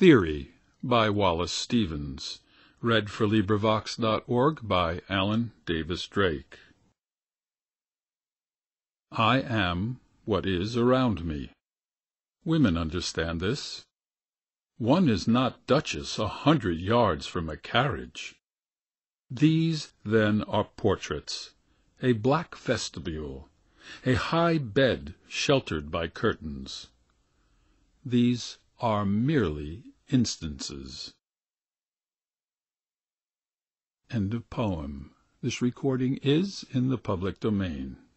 Theory by Wallace Stevens. LibriVox.org by Alan Davis Drake. I am what is around me. Women understand this. One is not Duchess 100 yards from a carriage. These, then, are portraits, a black vestibule, a high bed sheltered by curtains. These are merely instances. End of poem. This recording is in the public domain.